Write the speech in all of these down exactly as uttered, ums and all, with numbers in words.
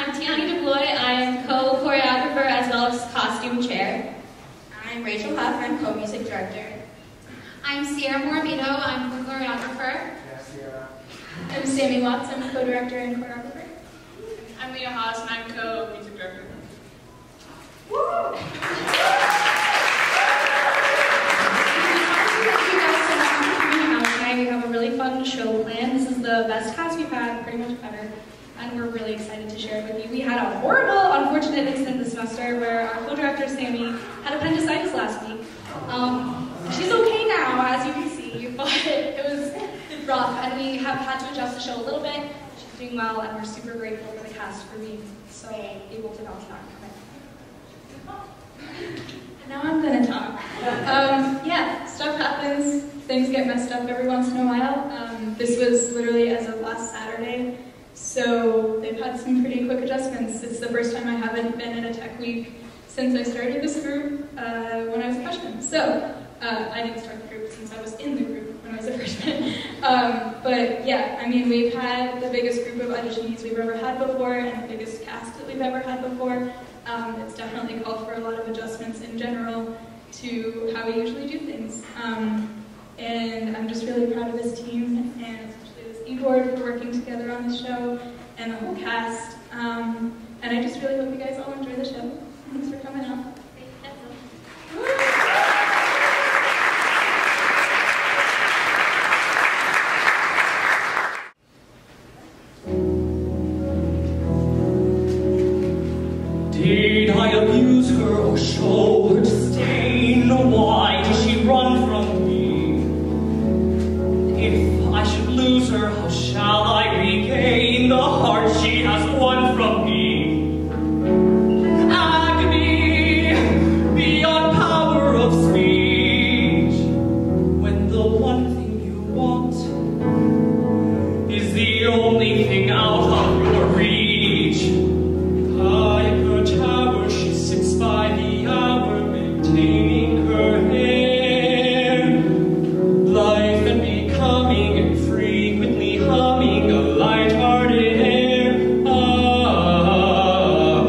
I'm Tiani DeBlois. I'm co-choreographer as well as costume chair. I'm Rachel Huff. I'm co-music director. I'm Sierra Morabito. I'm co-choreographer. I'm Sammie Watts. I'm co-director and choreographer. I'm Leah Haas, and I'm co-music director. Woo! We have a really fun show planned. This is the best cast we've had, pretty much ever, and we're really excited to share it with you. We had a horrible, unfortunate incident this semester where our co-director, Sammie, had appendicitis last week. Um, she's okay now, as you can see, but it was rough, and we have had to adjust the show a little bit. She's doing well, and we're super grateful for the cast for being so able to bounce back from it. And now I'm gonna talk. Um, yeah, stuff happens. Things get messed up every once in a while. Um, this was literally as of last Saturday, so they've had some pretty quick adjustments. It's the first time I haven't been in a tech week since I started this group uh, when I was a freshman. So uh, I didn't start the group since I was in the group when I was a freshman. um, but yeah, I mean, we've had the biggest group of auditionees we've ever had before and the biggest cast that we've ever had before. Um, it's definitely called for a lot of adjustments in general to how we usually do things. Um, And I'm just really proud of this team, and especially this e-board for working together on the show, and the whole cast. Um, and I just really hope you guys all enjoy the show. Thanks for coming out. Did I abuse her or show her disdain? Why does she run from me? If I should lose her, how shall I regain the heart she has won from me? Agony, beyond power of speech, when the one thing you want is the only thing out of your reach. High in her tower, she sits by the hour, maintaining her hair. Life and becoming and frequently humming a light-hearted air. Ah,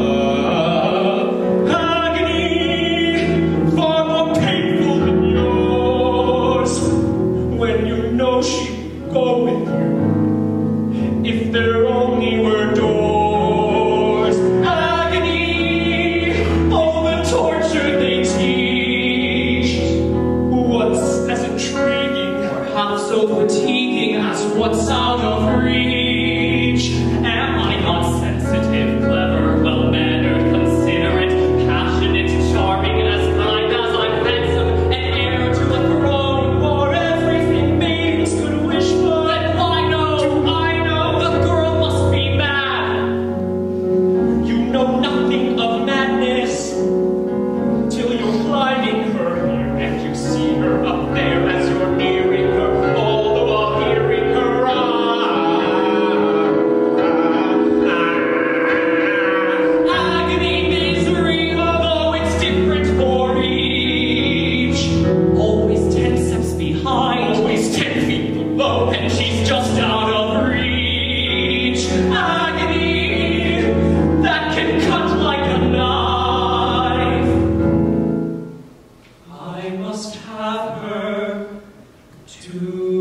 agony, far more painful than yours, when you know she'd go with you, if there only were doors. Agony, all the torture they teach, what's as intriguing or half so fatiguing as what's out of reach? Am I not sensitive, clever, well-mannered, considerate, passionate, charming, as kind as I'm handsome, and heir to a throne for everything maidens could wish for? Then why no, I know the girl must be mad. You know nothing of madness till you're climbing her here and you see her up there as you're nearing her, all the while hearing her agony, misery, although it's different for each. Always ten steps behind, always ten feet below, and she's just out of reach. Agony that can cut like a knife. I must have her to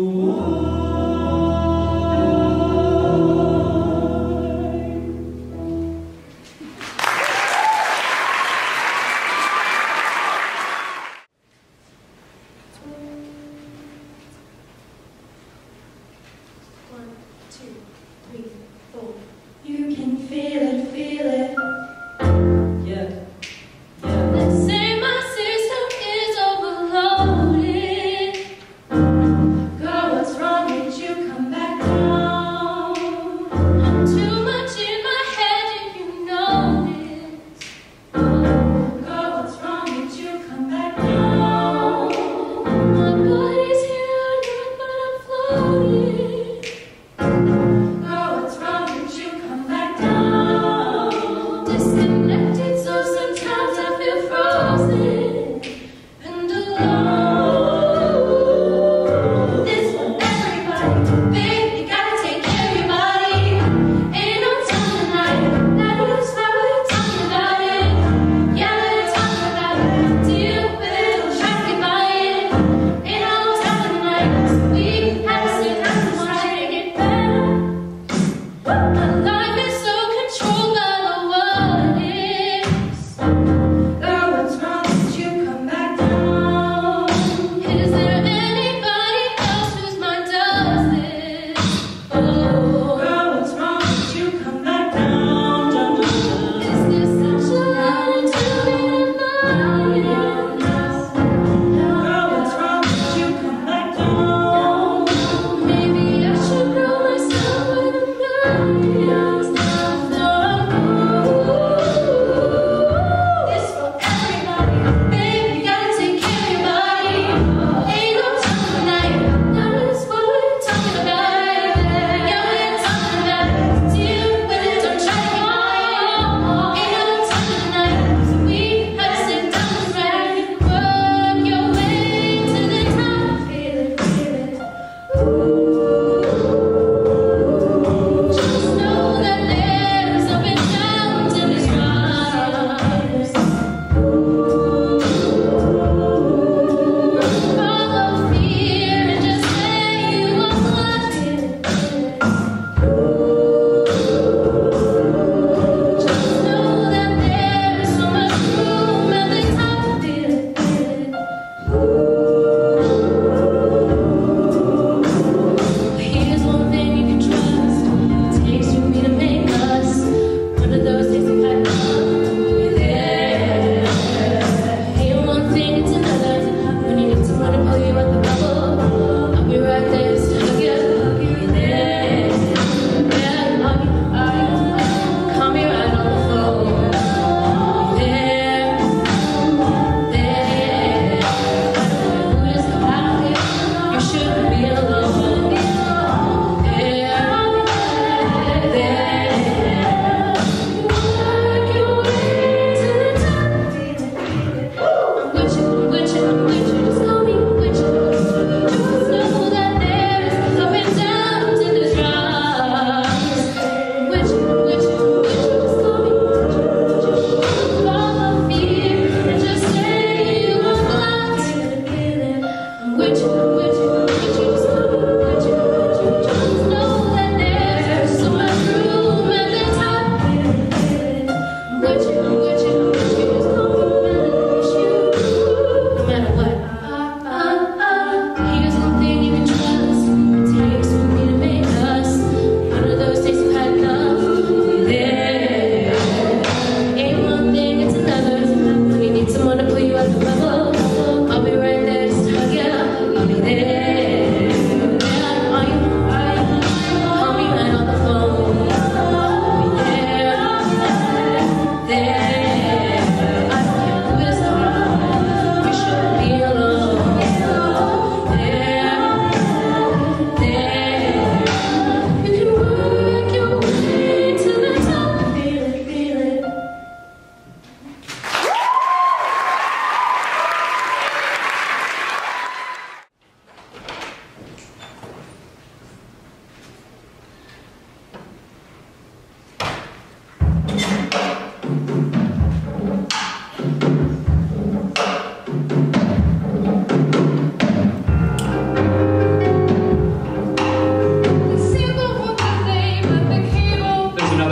One, two, three, four. You can feel it, feel it. Yeah. Yeah. Let's say my system is overloaded. Girl, what's wrong? Did you come back down? I'm too much in my head, if you notice. Girl, what's wrong? Did you come back down? My body's here, but I'm floating. Girl, what's wrong? Did you come back down?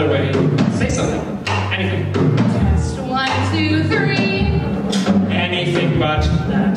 way. Say something. Anything. Test one, two, three. Anything but that.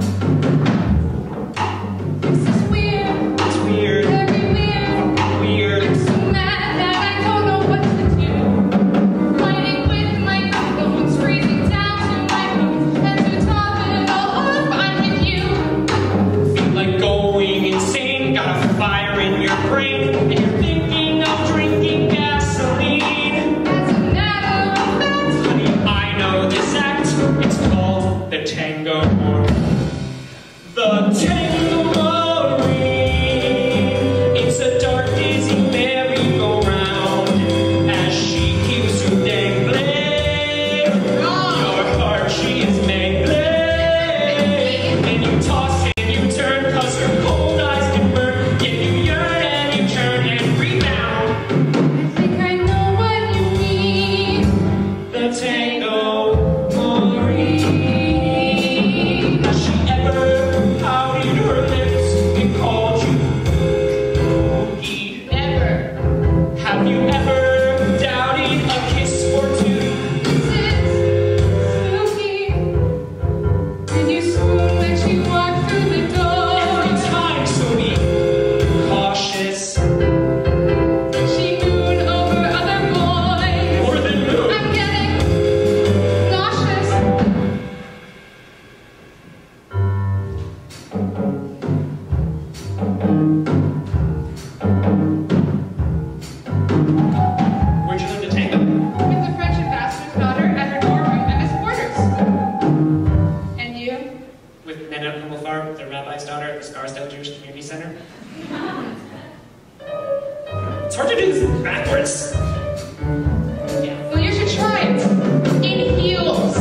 This is weird. It's weird. Very weird. Weird. I'm so mad that I don't know what to do. Fighting with my bones, freezing down to my bones, and to top it all off, I'm with you. Feel like going insane. Got a fire in your brain, and you're thinking of drinking gasoline. As a matter of fact, Honey, I know this act. It's called the tango. The tango marine. It's a dark, dizzy merry-go-round as she keeps you dangling. Your heart, she is mangling. And you toss and you turn, cause her cold eyes can burn. Yet you yearn and you turn and rebound. I think I know what you mean. The tango marine. Has she ever pouted her lips and called you boogie? Never. Have you ever doubted a kiss or two? Is it spooky? Did you swoon when she walked through the door? Every time, so be cautious. Did she moon over other boys? More than moon. I'm getting nauseous. Where'd you learn to tango? With the French ambassador's daughter at her dorm room at Miss Porter's. And you? With Nana Hummelfarb, the rabbi's daughter at the Scarsdale Jewish Community Center. It's hard to do this backwards. Yeah. Well, you should try it. In heels.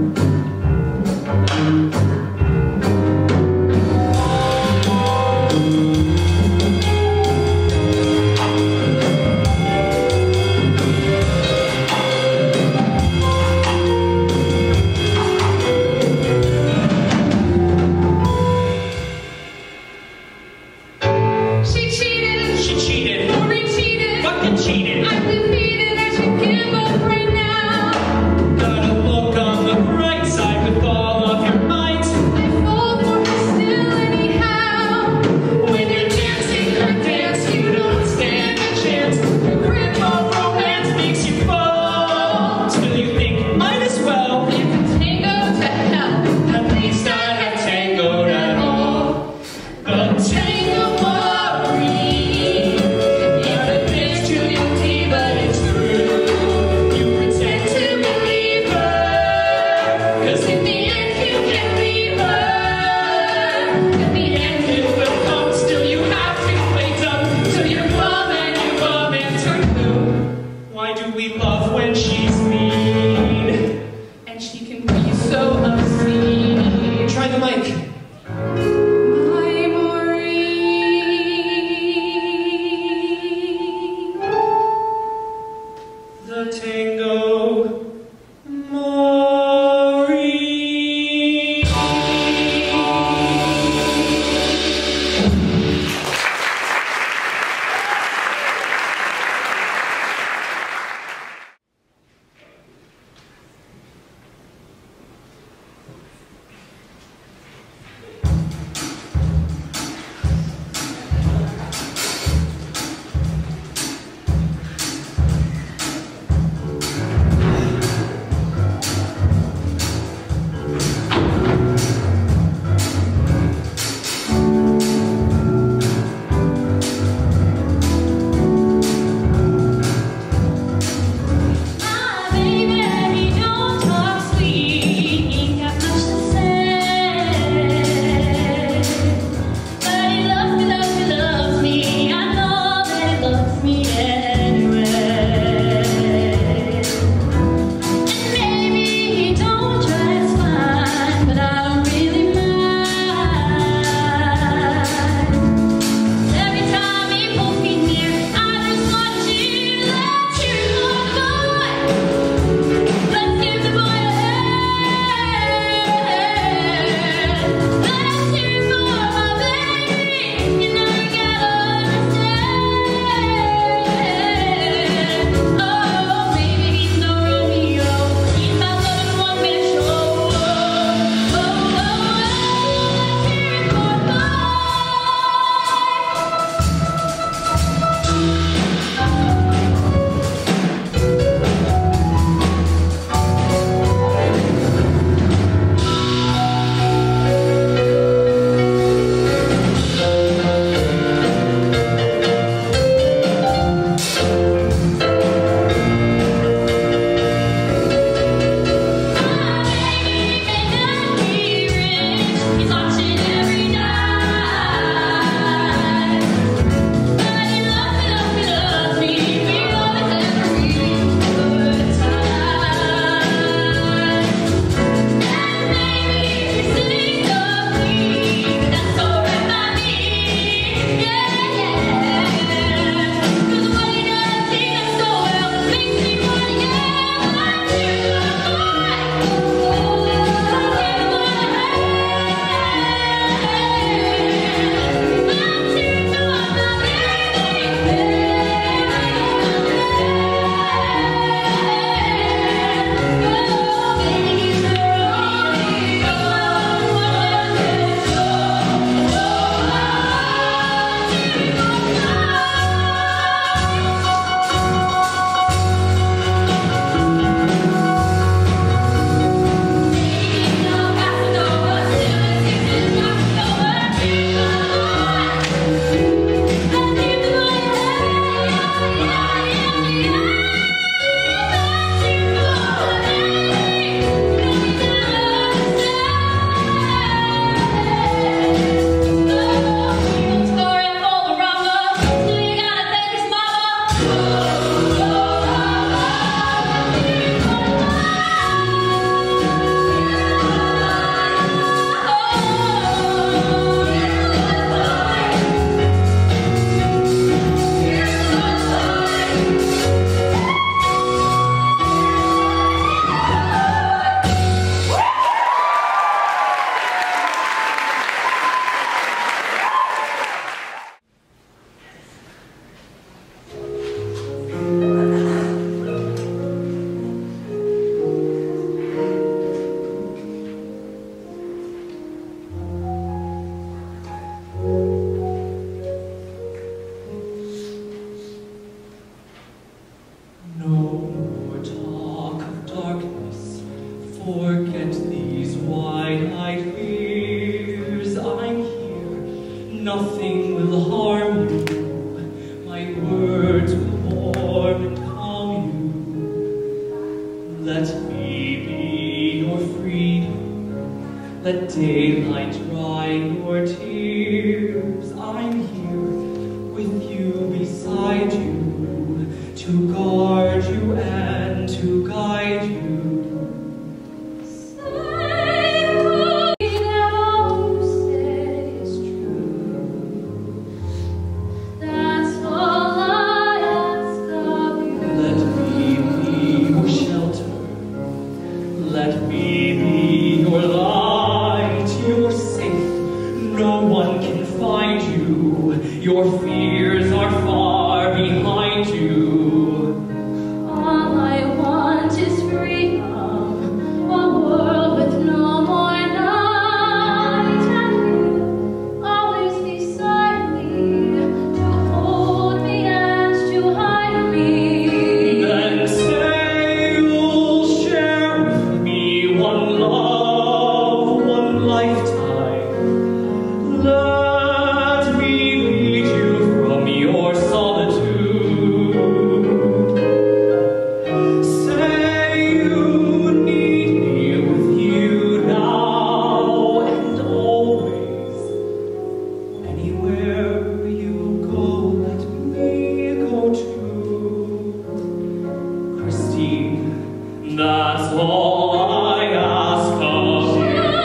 She cheated. She cheated. Maureen cheated. Fucking cheated. I'm defeated. I should give up right now. Gotta look on the bright side with all of your might. I fall for her still anyhow. When you're dancing her dance, you don't stand a chance. The grip of romance makes you fall. Still you think, might as well. It's a tango to hell. At least I have tangoed at all. The tango marine. You're a bitch to your tea, but it's true. You pretend to believe her. Cause in the end you can leave her. At the end it will come, still you have to play dumb. Till you're glum and you bum and turn blue. Why do we love when she's mean? And she can be so obscene. Try the mic. My Maureen. The tango marine. Let me be your freedom. Let daylight dry your tears. I'm here with you, beside you, to guard you and to guide you. Your fears are far behind you. All I want is freedom, a world with no more night, and you always beside me, to hold me and to hide me. Then say you'll share with me one love, one lifetime. Let me your solitude. Say you need me with you now and always. Anywhere you go, let me go too. Christine, that's all I ask of you.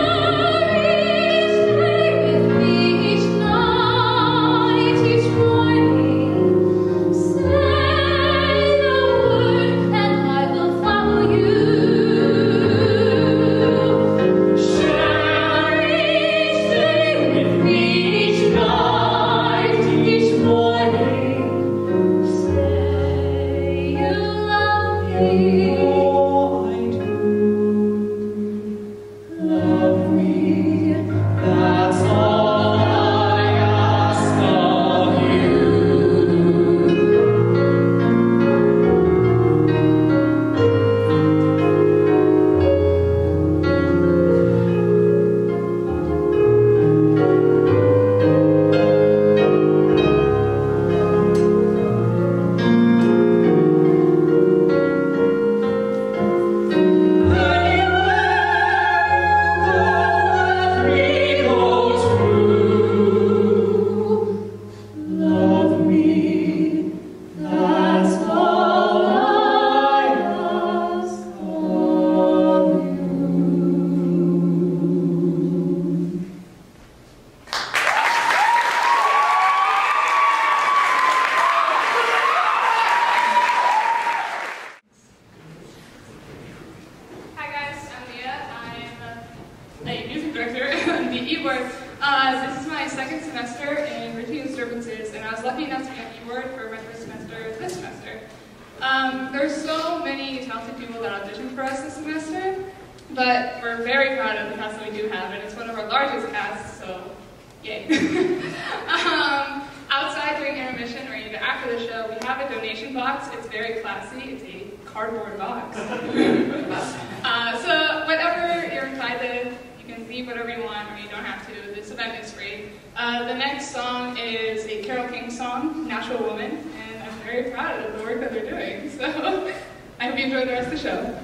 Uh, this is my second semester in routine disturbances, and I was lucky enough to get E-word for my first semester this semester. Um, there's so many talented people that auditioned for us this semester, but we're very proud of the cast that we do have, and it's one of our largest casts, so yay. um, outside during intermission, or even after the show, we have a donation box. It's very classy. It's a cardboard box. uh, so whatever you're inclined to, you can leave whatever you want, or you don't have to. This event is free. Uh, the next song is a Carole King song, Natural Woman, and I'm very proud of the work that they're doing. So I hope you enjoy the rest of the show.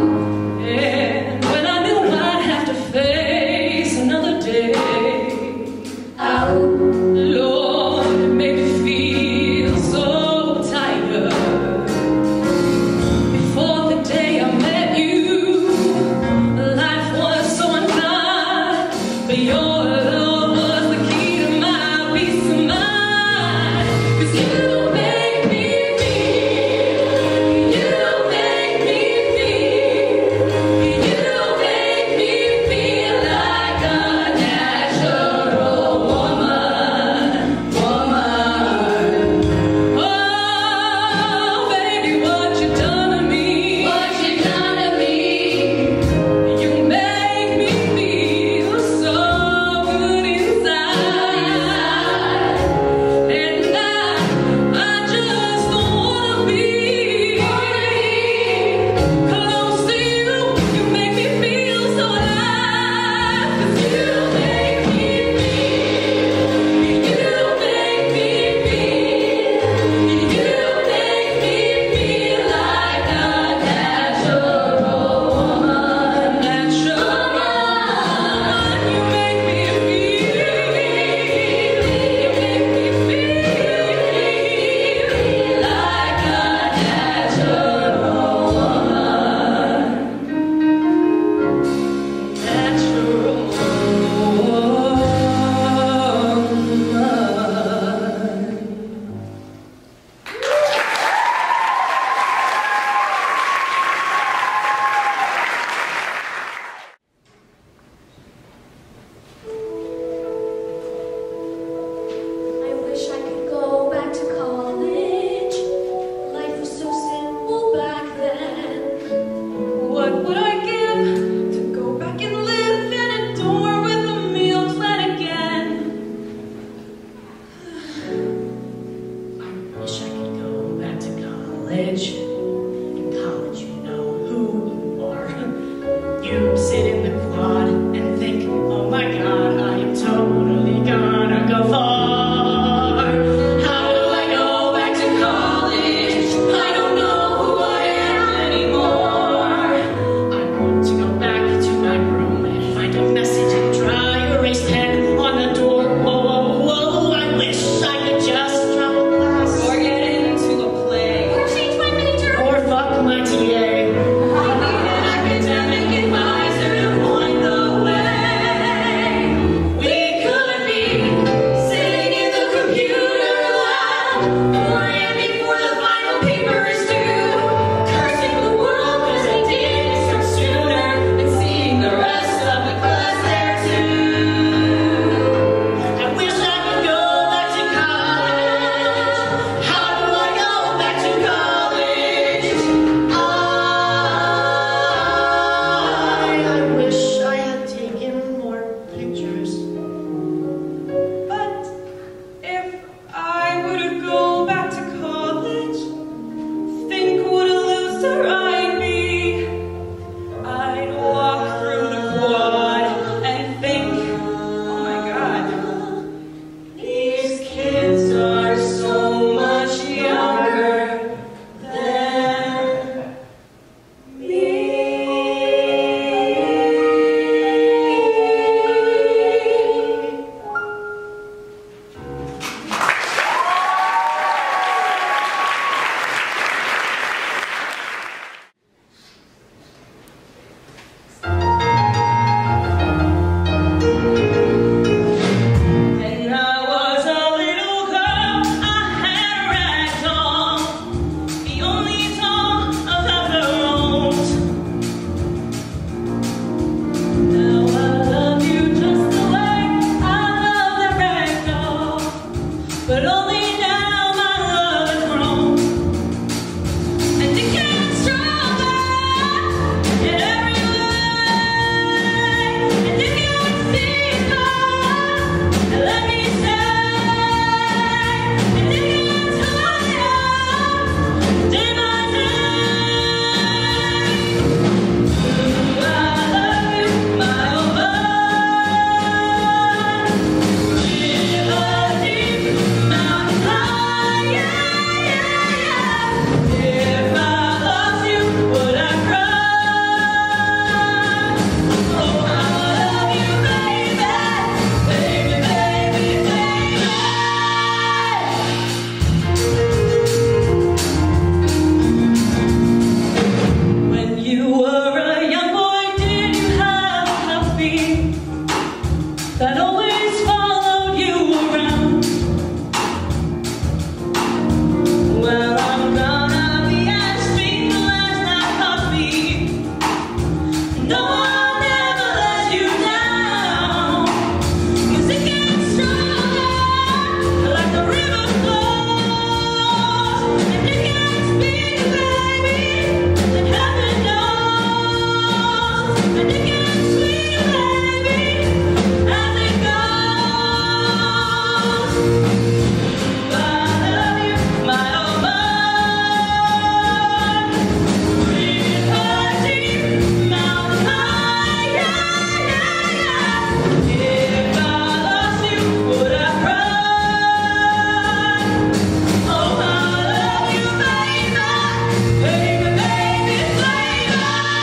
And when I knew I'd have to face another day, that always followed you around. Well, I'm gonna be as straight as that coffee. No, I'll never let you down. 'Cause it gets stronger like the river flows, and it gets bigger, baby, than heaven knows, and it gets sweeter, baby, as it goes. I love you, my old love. River deep, mountain high, yeah, yeah, yeah. If I lost you, would I cry? Oh, I love you, baby, baby, baby, baby.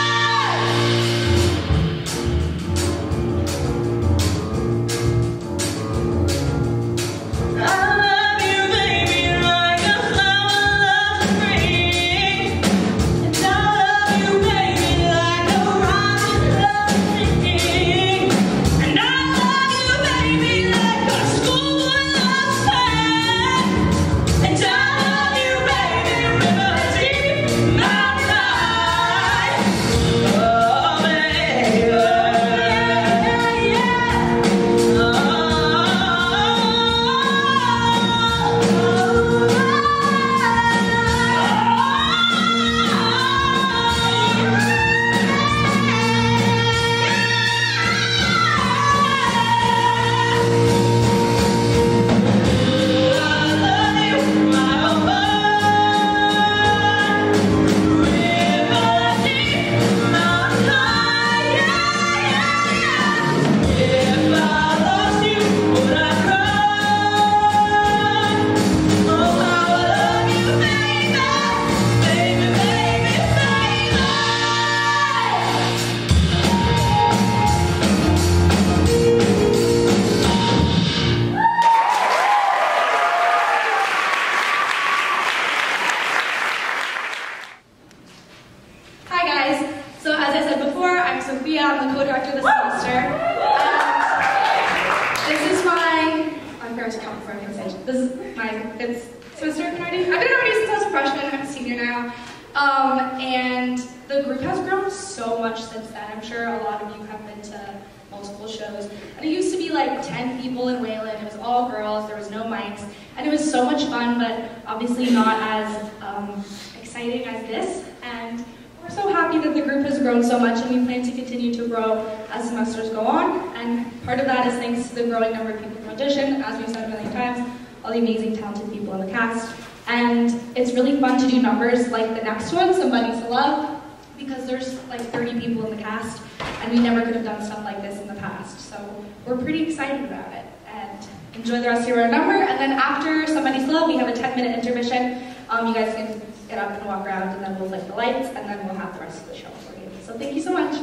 I love you, baby, like a flower loves spring. And I love you, baby, like a robin loves singing. And I love you, baby, like a schoolboy loves sand. And I love you, baby, river deep, mountain high. Oh, baby, yeah, Hi guys. So as I said before, I'm Sophia. I'm the co-director this semester. And this is my, I'm going to count before I'm going to say, this is my fifth semester already. I've been already since I was a freshman. I'm a senior now. Um, and the group has grown so much since then. I'm sure a lot of you have been to multiple shows. And it used to be like ten people in Wayland. It was all girls. There was no mics. And it was so much fun, but obviously not as um, exciting as this. And we're so happy that the group has grown so much, and we plan to continue to grow as semesters go on. And part of that is thanks to the growing number of people who audition, as we've said a million times, all the amazing, talented people in the cast. And it's really fun to do numbers like the next one, Somebody's to Love, because there's like thirty people in the cast, and we never could have done stuff like this in the past. So we're pretty excited about it. And enjoy the rest of your number. And then after Somebody's to Love, we have a ten minute intermission. Um, you guys can get up and walk around, and then we'll light the lights, and then we'll have the rest of the show for you. So thank you so much.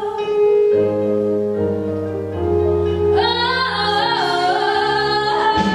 Oh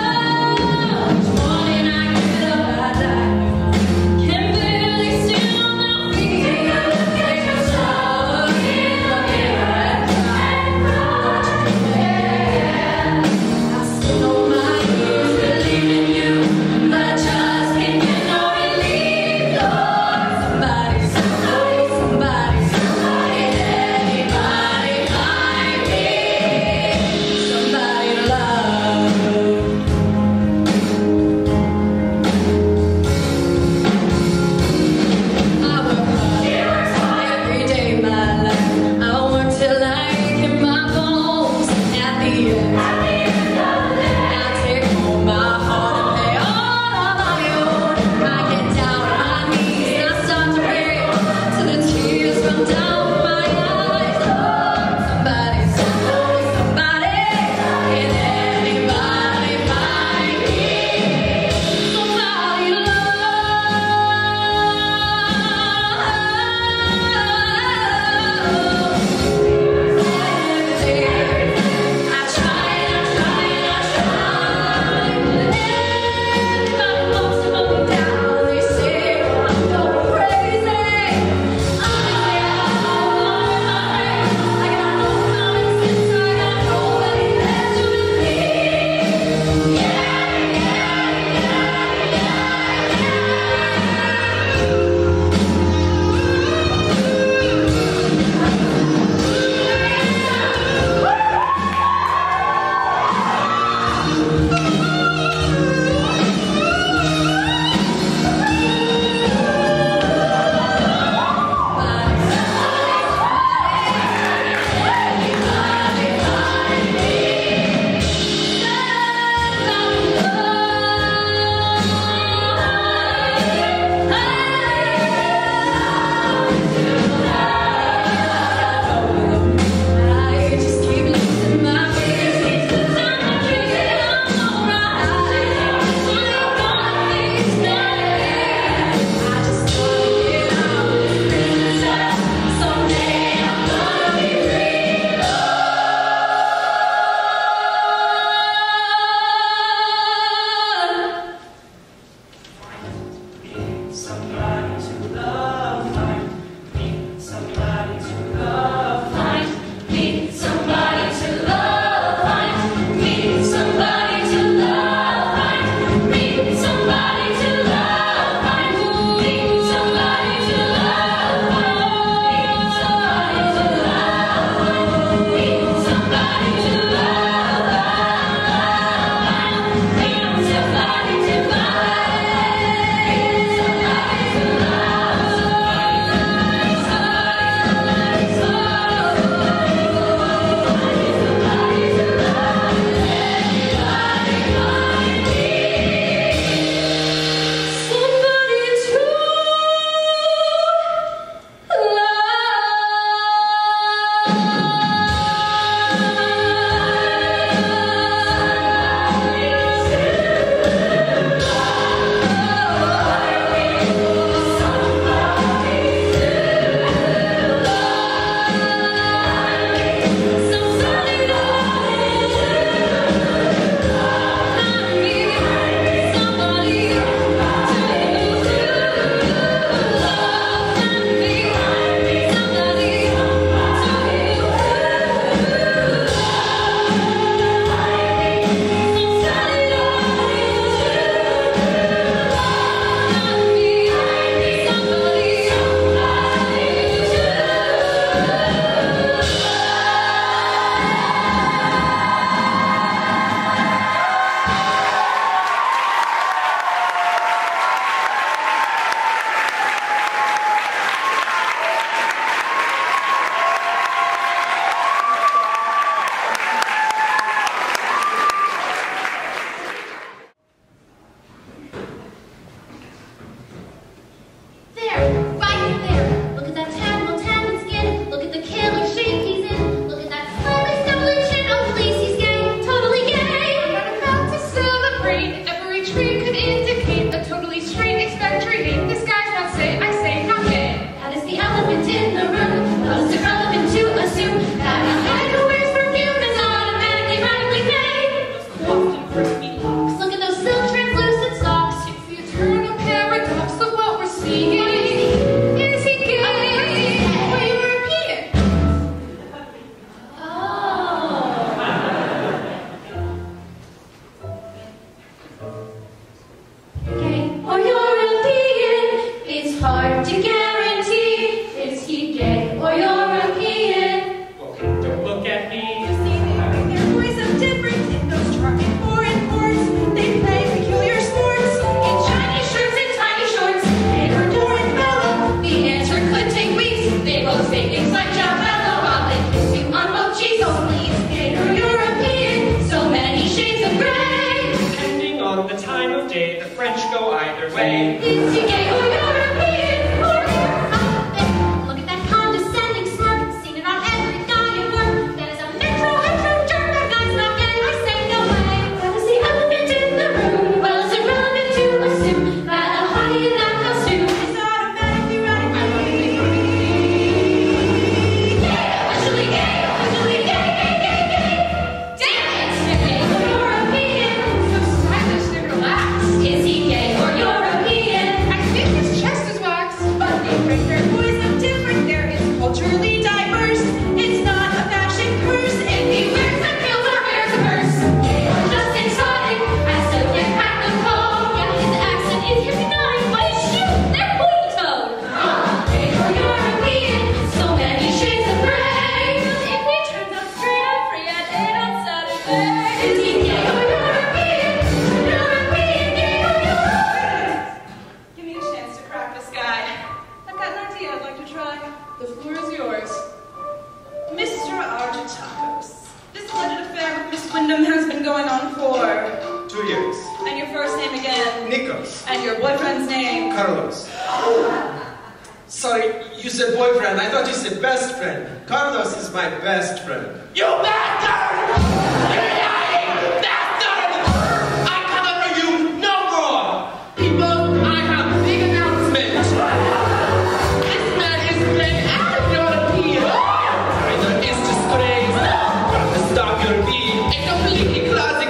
somebody to love, find me somebody to love, find me somebody to love, find me somebody to love, find me somebody to love, find me somebody to love, find me somebody to love, find me somebody to love, find me somebody to love.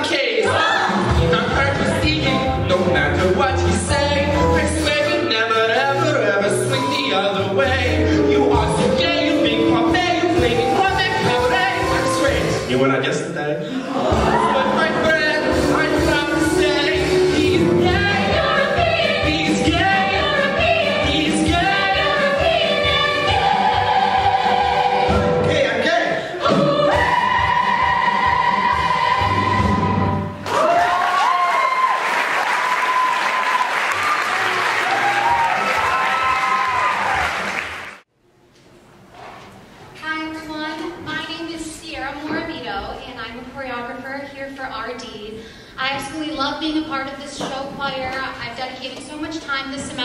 No matter what he say, persuaded never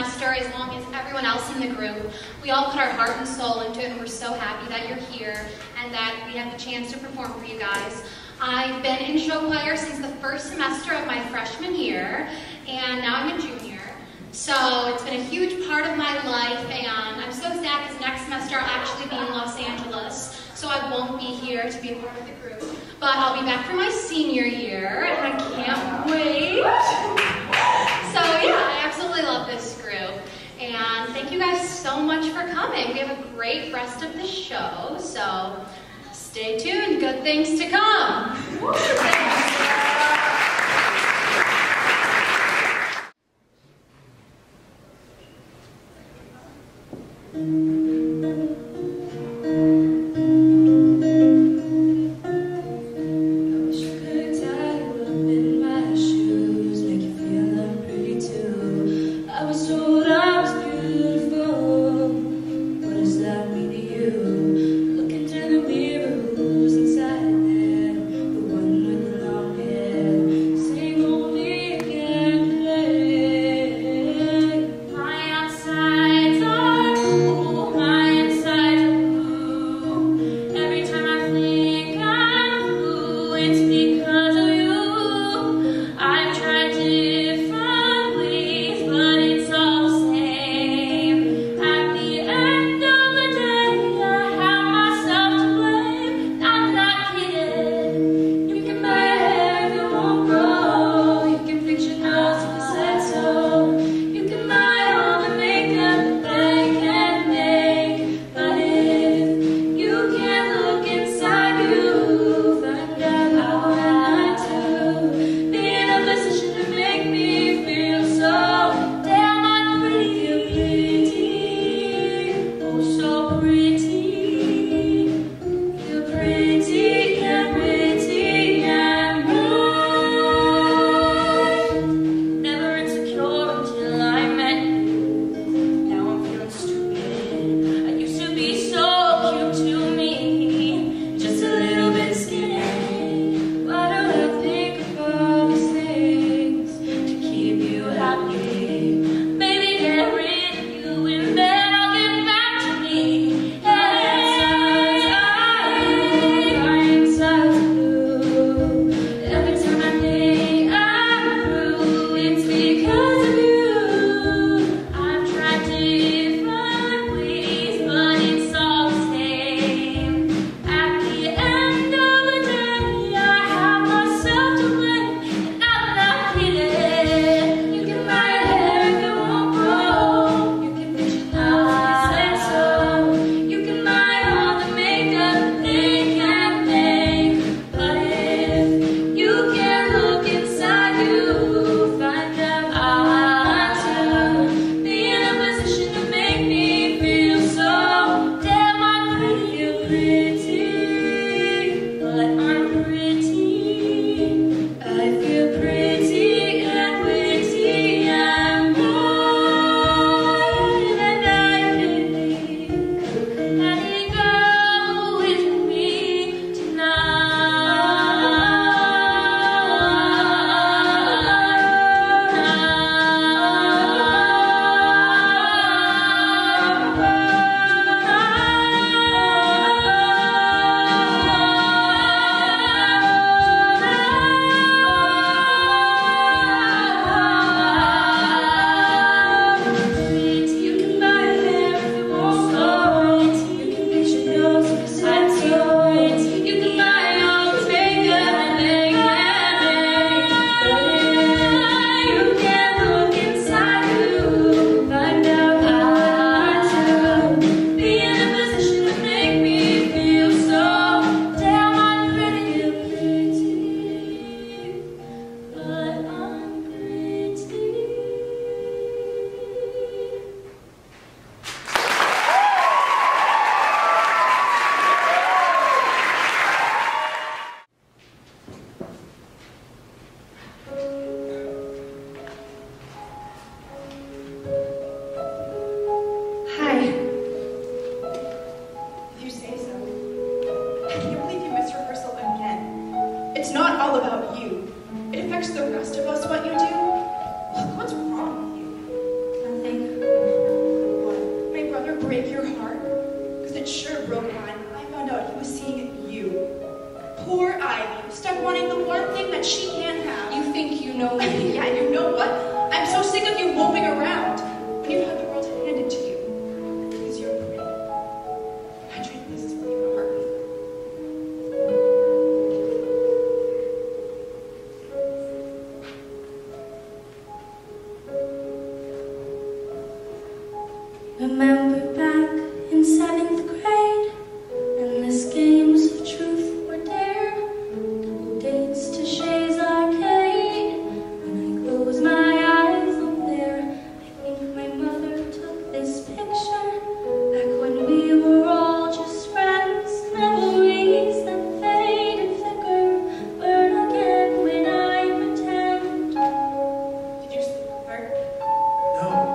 semester as long as everyone else in the group. We all put our heart and soul into it, and we're so happy that you're here and that we have the chance to perform for you guys. I've been in show choir since the first semester of my freshman year, and now I'm a junior. So it's been a huge part of my life, and I'm so sad because next semester I'll actually be in Los Angeles, so I won't be here to be a part of the group. But I'll be back for my senior year, and I can't wait. So yeah, I absolutely love this group. And thank you guys so much for coming. We have a great rest of the show, so stay tuned. Good things to come. My outsides are cool. Remember back in seventh grade, endless games of truth or dare, double dates to Shea's arcade. When I close my eyes on there, I think my mother took this picture back when we were all just friends. Memories that fade and flicker, burn again when I pretend. Did you start? No.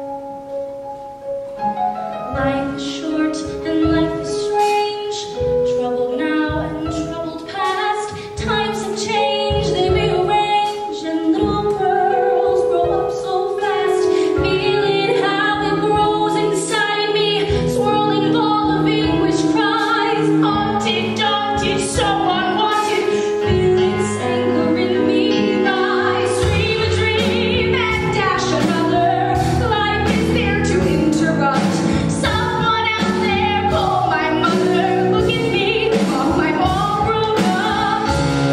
Life is short and life is strange. Troubled now and troubled past. Times have changed, they rearrange, and little girls grow up so fast. Feeling how it grows inside me, swirling ball of anguish cries. Haunted, daunted, so unwanted. Feelings anchoring me rise. Dream a dream and dash another. Life is there to interrupt. Someone out there call my mother. Look at me, mom, I'm all grown up.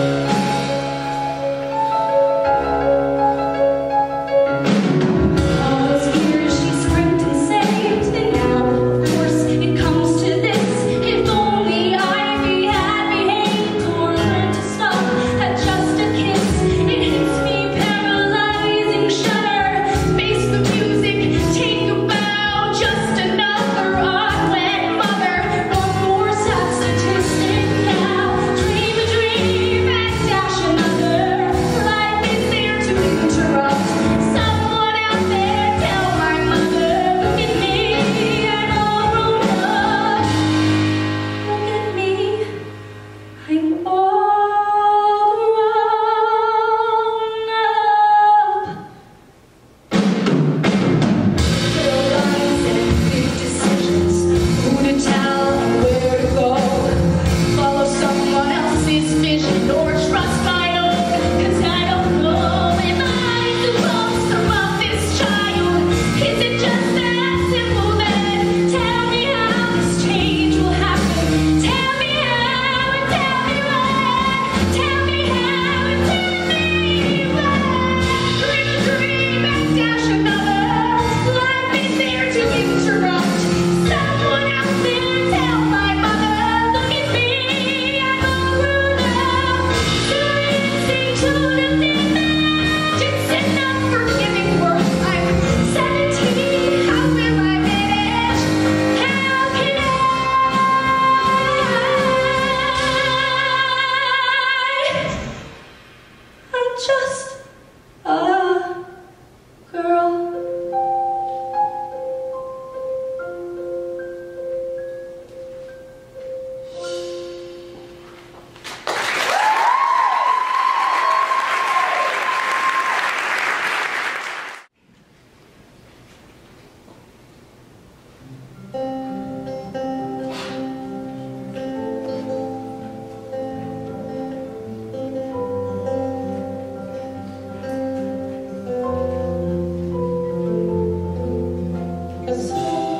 All those years she scrimped and saved, and now, of course, it comes to this. If only Ivy had behaved or learned to stop at just a kiss. It hits me paralyzing shudder. Face the music, take a bow. Just another unwed mother. One more sad statistic now. Dream a dream and dash another. Life is there to interrupt. Someone out there tell my mother. Look at me, I'm all grown up. Look at me, I'm all grown up. Little lines and big decisions, who to tell and where to go. Follow someone else's vision or trust my own, 'cause I don't know. Am I supposed to love this child? Is it just that simple then? Tell me how this change will happen. Tell me how and tell me when. Tell me how and tell me when. Dream a dream and dash another. Life is there to interrupt. Someone out there tell my mother. Look at me, I'm all grown up. Dancing to the limit. It's enough for giving birth. I'm seventeen. How will I manage? How can I? I'm just a girl. Cause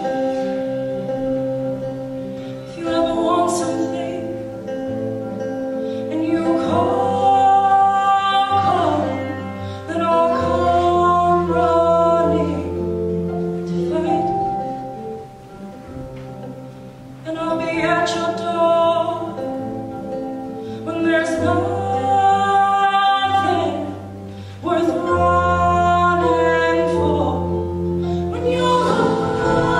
if you ever want something and you call, calling, then I'll come running to fight, and I'll be at your door when there's nothing worth running for. When you're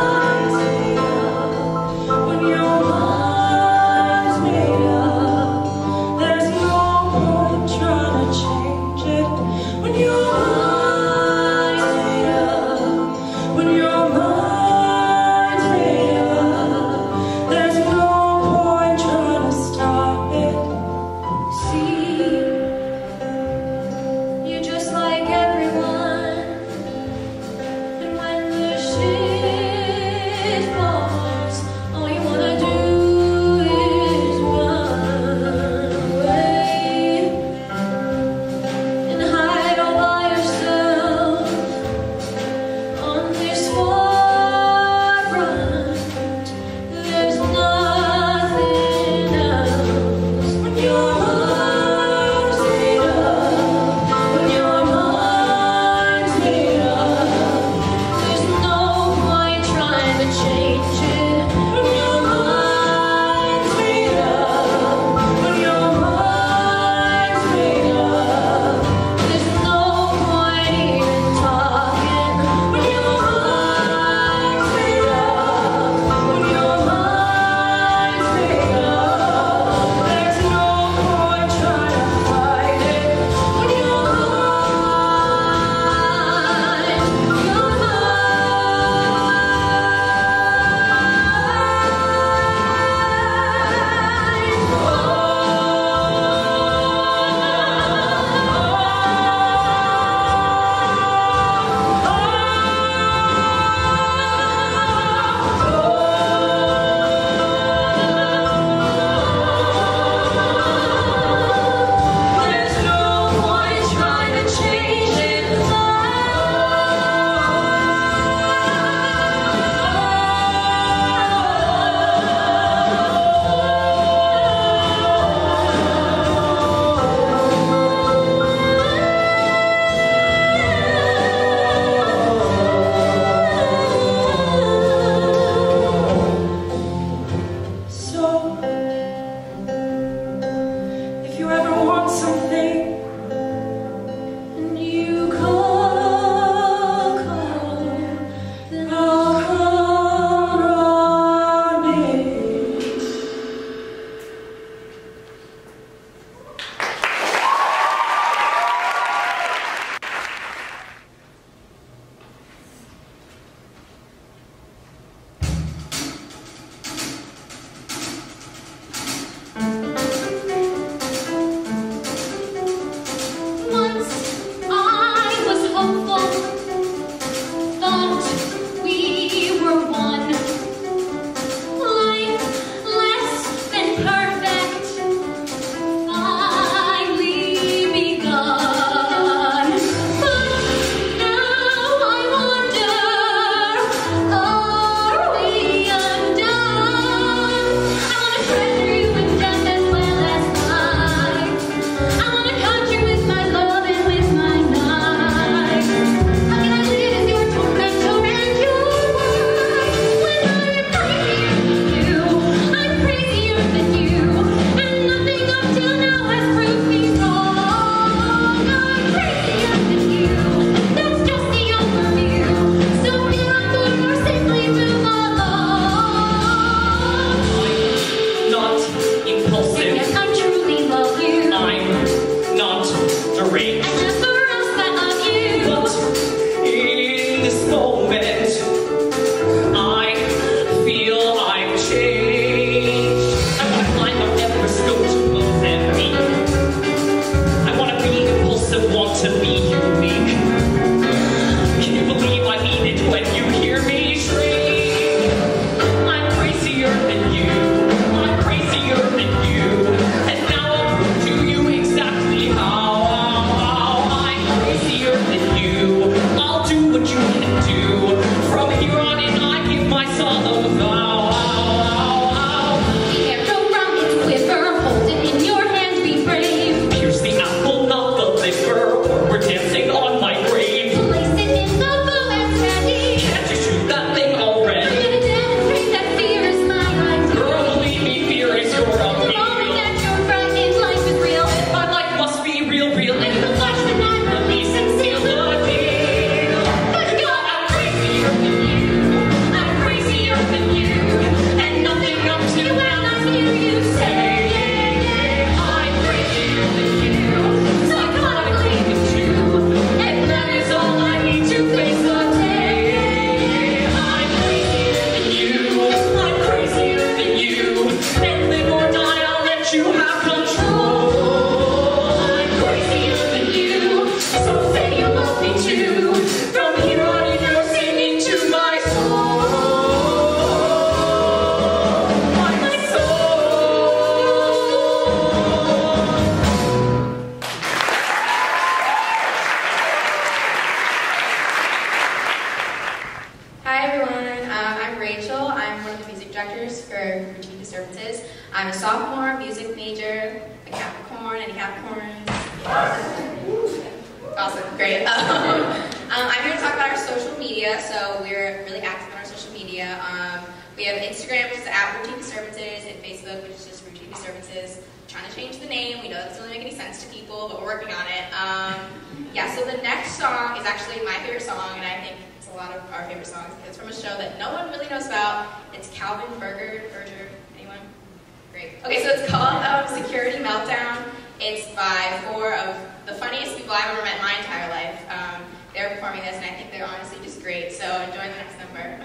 everyone. Um, I'm Rachel. I'm one of the music directors for Routine Disturbances. I'm a sophomore music major, a Capricorn. Any Capricorns? Awesome, great. Um, um, I'm here to talk about our social media. So we're really active on our social media. Um, we have Instagram, which is at Routine Disturbances, and Facebook, which is just Routine Disturbances. We're trying to change the name. We know that doesn't really make any sense to people, but we're working on it. Um, yeah, so the next song is actually my favorite song, and I think it's a lot of our favorite songs. It's from a show that no one really knows about. It's Calvin Berger. Berger, anyone? Great. Okay, so it's called um, Security Meltdown. It's by four of the funniest people I've ever met in my entire life. Um, they're performing this, and I think they're honestly just great. So enjoy the next number.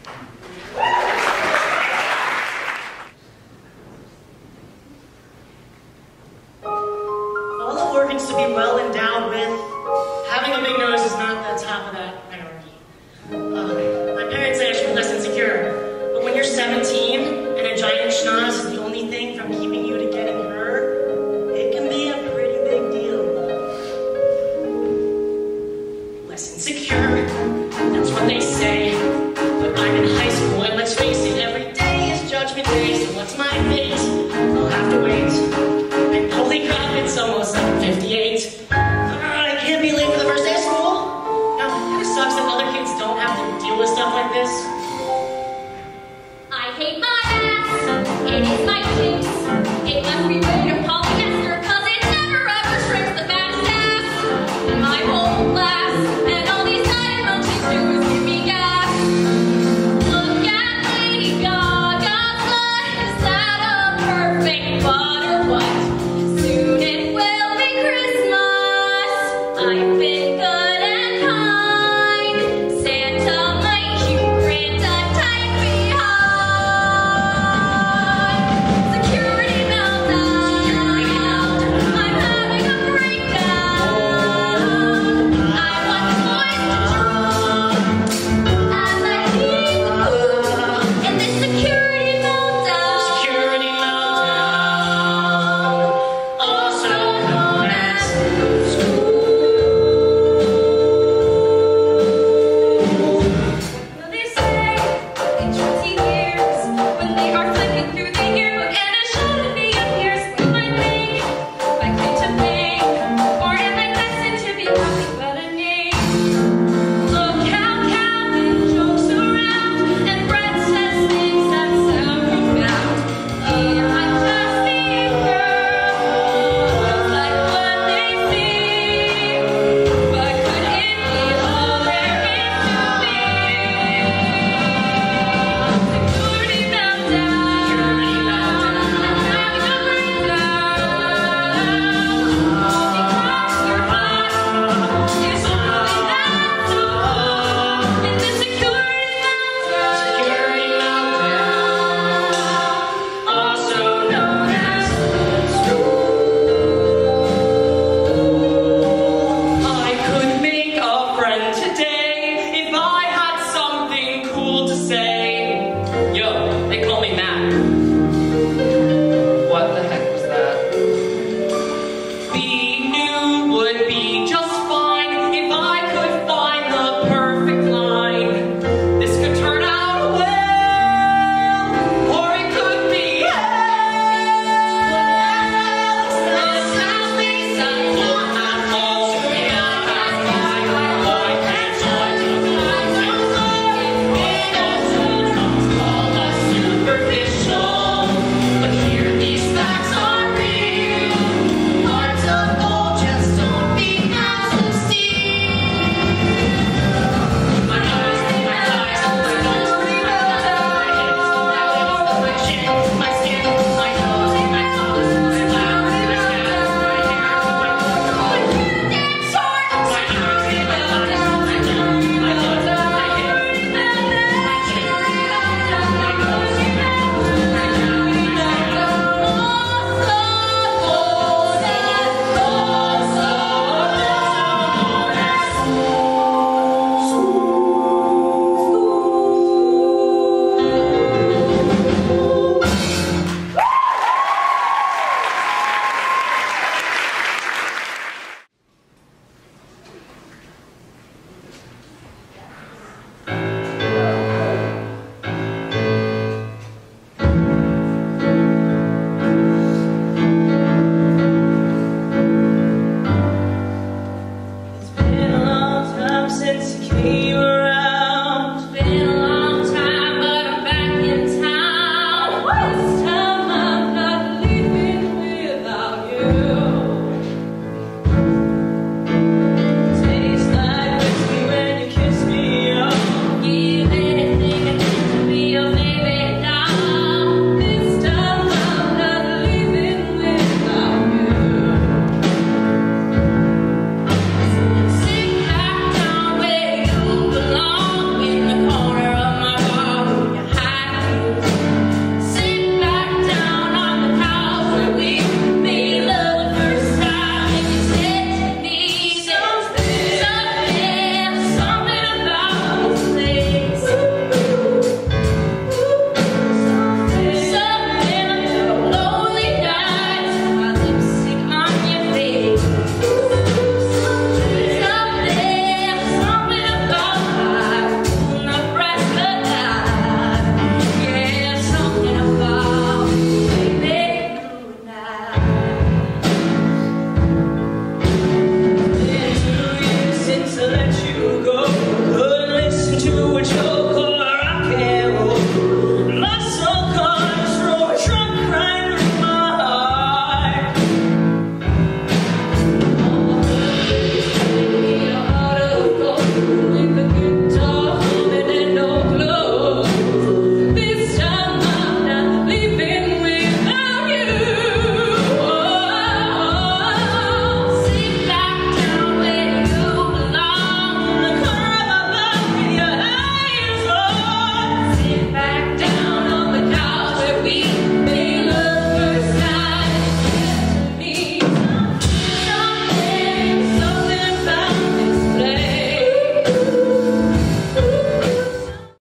All the organs to be well endowed with, having a big nose is not the top of that hierarchy. Uh, my parents say I should be less insecure, but when you're seventeen and a giant schnoz is the only thing from keeping you to getting her, it can be a pretty big deal. Less insecure, that's what they say, but I'm in high school and let's face it, every day is judgment day, so what's my fate? I'll have to wait. And holy crap, it's almost seven fifty-eight. Uh, I can't be late for the first day of school. Now, it sucks that other kids don't have to deal with stuff like this.